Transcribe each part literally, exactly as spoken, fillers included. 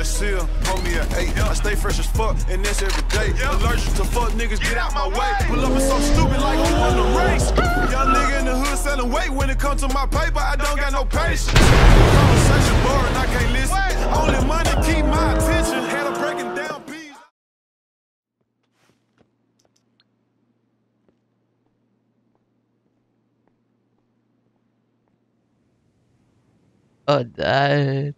seal, hold me an eight. I stay fresh as fuck, and that's every day. Allergic to fuck niggas, get out my way. Pull up with something stupid like who won the race. Young nigga in the hood selling weight. When it comes to my paper, I don't got no patience. Conversation boring, I can't listen. Only money keep my attention. Had a breaking down beat. Oh nein.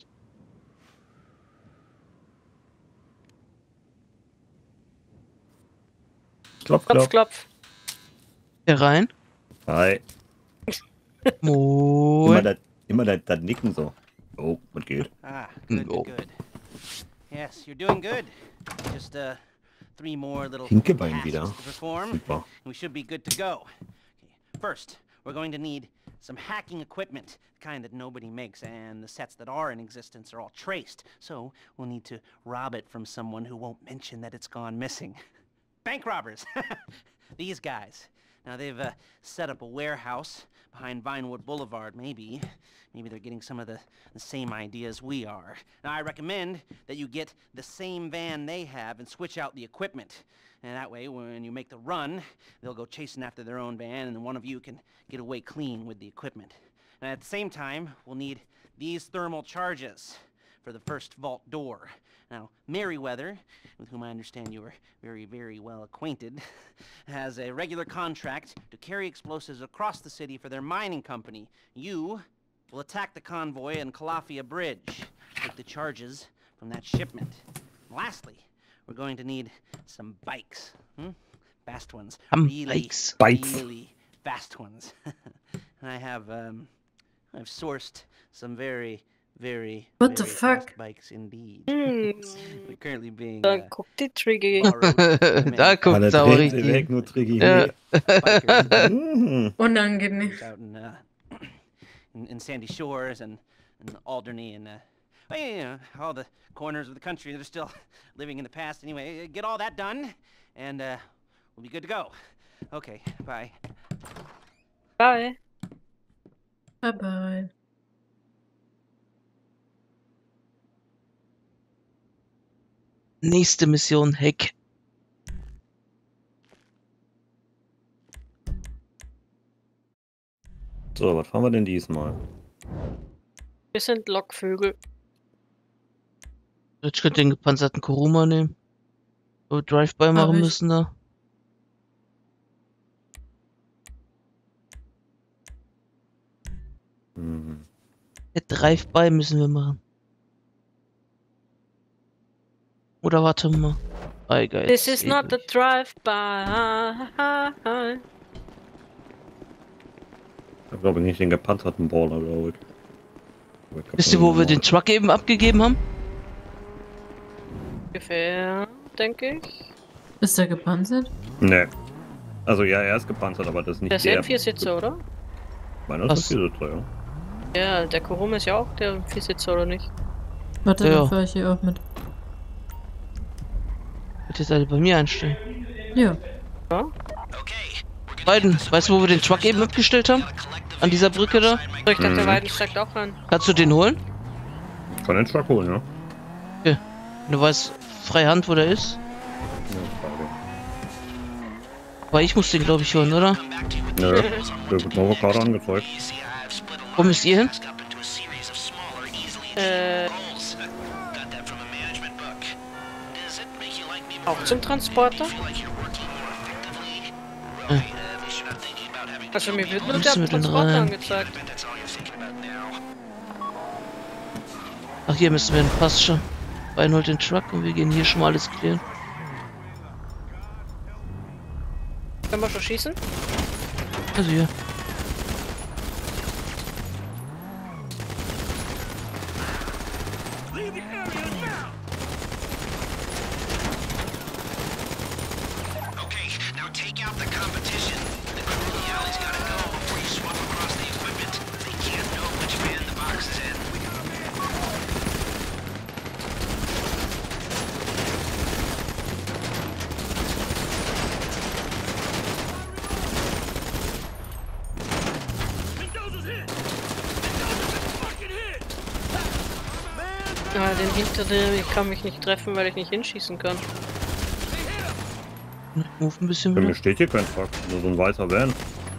Klopf, Klopf, klopf. klopf. Hier rein. Hi. Immer Moin. das, immer das, das Nicken so. Oh, was geht? Ah, good, No. good, good. Yes, you're doing good. Just uh, three more little Hinkebein tasks wieder. to perform. Super. And we should be good to go. Okay. First, we're going to need some hacking equipment, the kind that nobody makes, and the sets that are in existence are all traced. So we'll need to rob it from someone who won't mention that it's gone missing. Bank robbers. These guys. Now they've uh, set up a warehouse behind Vinewood Boulevard, maybe. Maybe they're getting some of the, the same ideas we are. Now I recommend that you get the same van they have and switch out the equipment. And that way, when you make the run, they'll go chasing after their own van, and one of you can get away clean with the equipment. And at the same time, we'll need these thermal charges for the first vault door. Now, Merriweather, with whom I understand you are very, very well acquainted, has a regular contract to carry explosives across the city for their mining company. You will attack the convoy in Calafia Bridge, take the charges from that shipment. And lastly, we're going to need some bikes. Hmm? Fast ones. Um, really, bikes. Bikes. really fast ones. And I have, um, I've sourced some very, very, What the very fuck? fast bikes indeed. Hm, We're currently being dann uh, guckt die Triggy. borrowed from Da many guckt Alle Sauri. dreht sie weg, nur Triggy. Ja. bikers Mhm. Unangenehm. out in, uh, in, in Sandy Shores and, and Alderney and uh, well, yeah, you know, all the corners of the country that are still living in the past. Anyway, get all that done, and uh, we'll be good to go. Okay, bye. Bye. Bye bye. Nächste Mission Hack. So, was fahren wir denn diesmal? Wir sind Lockvögel. Ich könnte den gepanzerten Kuruma nehmen. So Drive-by machen ich. müssen da. Mhm. Der Drive-by müssen wir machen. Oder warte mal. Ah, egal. This jetzt is not the ewig. drive-by. Ich glaube nicht den gepanzerten Baller, glaube ich. Aber ich glaub, Wisst ihr, wo wir den Truck eben abgegeben haben? Ungefähr, denke ich. Ist der gepanzert? Nee. Also ja, er ist gepanzert, aber das ist nicht Der ist ja ein Viersitzer, oder? Meiner Was? ist ein Viersitzer, ja. Ja, der Kuruma ist ja auch der Viersitzer, oder nicht? Warte, Ja. dann fahr ich hier auch mit. Wird jetzt alle bei mir einstellen. Ja. Ja? Beiden, weißt du, wo wir den Truck eben abgestellt haben? An dieser Brücke da? So, ich dachte, der Mhm. Weiden steigt auch rein. Kannst du den holen? Kann den Truck holen, ja. Wenn du weißt, freie Hand, wo der ist. Aber ich muss den, glaube ich, holen, oder? Nö, der wird mir aber gerade angezeigt. Wo müsst ihr hin? Äh. Auch zum Transporter? Äh. Also mir wird Wo nur der müssen wir denn Transporter rein? angezeigt. Ach, hier müssen wir hin, passt schon. Reinhold den Truck und wir gehen hier schon mal alles klären. Können wir schon schießen? Also ja. Ah, den hinter dem, ich kann mich nicht treffen, weil ich nicht hinschießen kann. Move ein bisschen Für wieder. mich steht hier kein Truck, nur so ein weißer Van.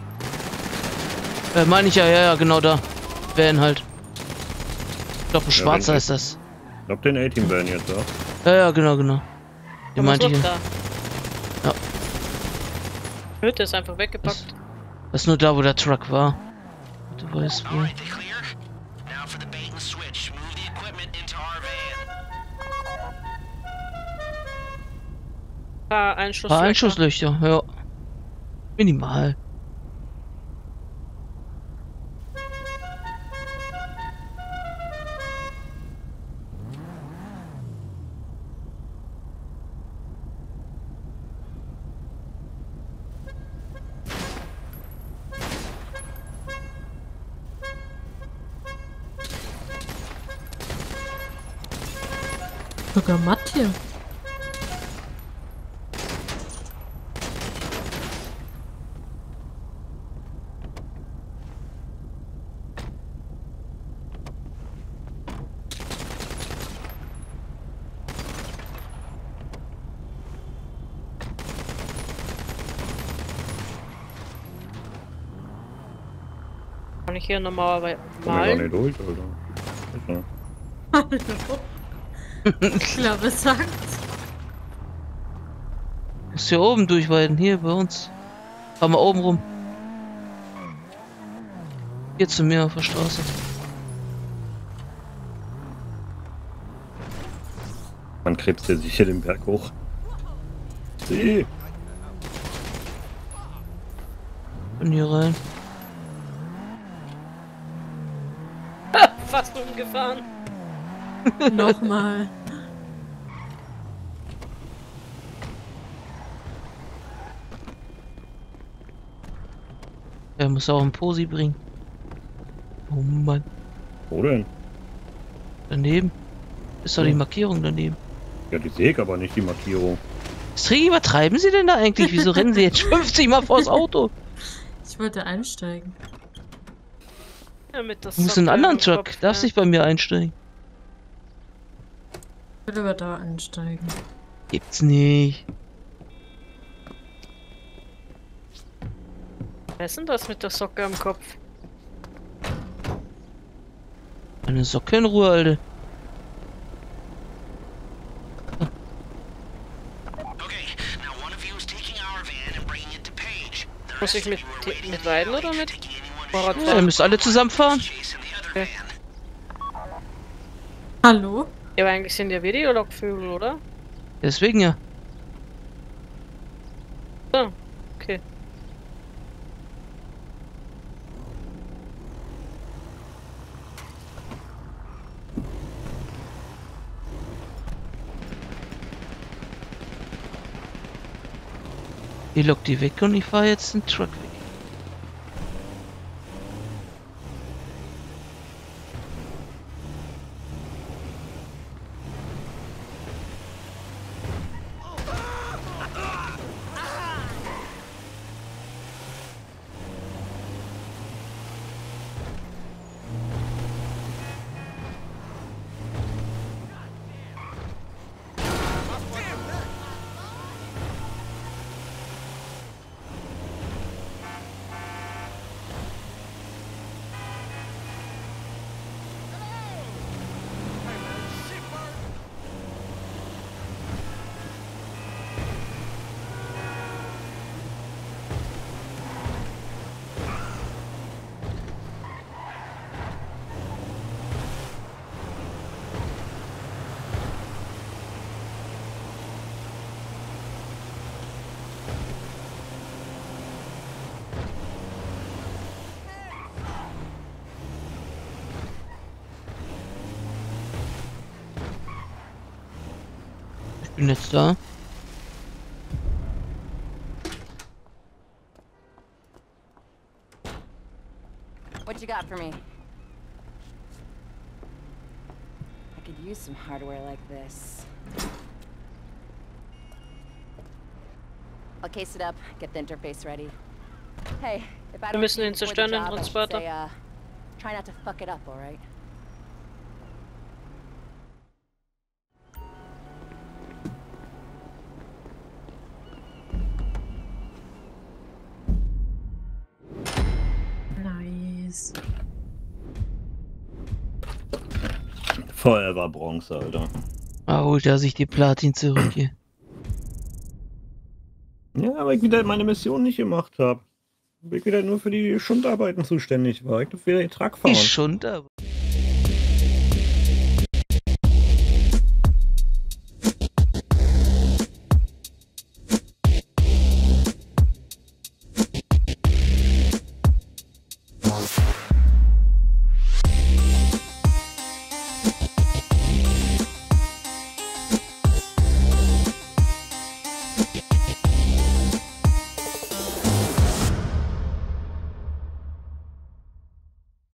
Äh, meine ich ja, ja, ja, genau da. Van halt. Ich glaube, ein Ja, schwarzer wenn- ist das. Ich glaub den A-Team-Van jetzt, ja. Ja, ja, genau, genau. Den Aber meinte so ich. da. Ja. Hütte ist einfach weggepackt. Das ist nur da, wo der Truck war. Du weißt wo. Alright, they clear? Now for the bait and switch. Move the equipment into our van. Paar Einschuss. Paar Einschusslöcher, ja. Minimal. Sogar matt hier. Kann ich hier nochmal Komm ja gar malen? nicht durch, Alter. Ich glaube, es sagt. Muss hier oben durchweiden, hier bei uns. Fahr mal oben rum. Hier zu mir auf der Straße. Man krebst ja sicher den Berg hoch. Sieh! Bin hier rein. Fast umgefahren. Nochmal. Er muss auch einen Posi bringen. Oh Mann. Wo denn? Daneben. Ist doch die Hm. Markierung daneben. Ja, die sehe ich aber nicht, die Markierung. Stringy, was treiben Sie denn da eigentlich? Wieso rennen Sie jetzt fünfzig Mal vors Auto? Ich wollte einsteigen. Ja, mit der Du musst in einen Socke anderen am Truck. Kopf, Darfst ja. nicht bei mir einsteigen. Ich will aber da einsteigen. Gibt's nicht. Wer ist denn das mit der Socke am Kopf? Eine Socke in Ruhe, Alter. Okay, now one of you is taking our van and bringing it to Page. The Muss rest ich of mit, you are waiting in mit the Weiden alley, oder mit taking anyone who Fahrrad Ja, ihr fahren? müsst alle zusammen fahren. chase in the other Okay. van. Hallo? Ja, aber eigentlich sind ja wir die Lockvögel, oder? Deswegen ja. So, okay. Ich lock die weg und ich fahre jetzt den Truck weg. Ich bin jetzt da. What you got for me? I could use some hardware like this. I'll case it up, get the interface ready. Hey, if I Wir don't müssen see you ihn before the zerstören, den job, I should Transporter. say, uh, try not to fuck it up, alright? nice. Forever Bronze, Alter. Ah, holt er sich die Platin zurück hier. Ja, weil ich wieder meine Mission nicht gemacht habe. Weil ich wieder nur für die Schundarbeiten zuständig war. Ich darf wieder den Truck fahren. Die Schund aber.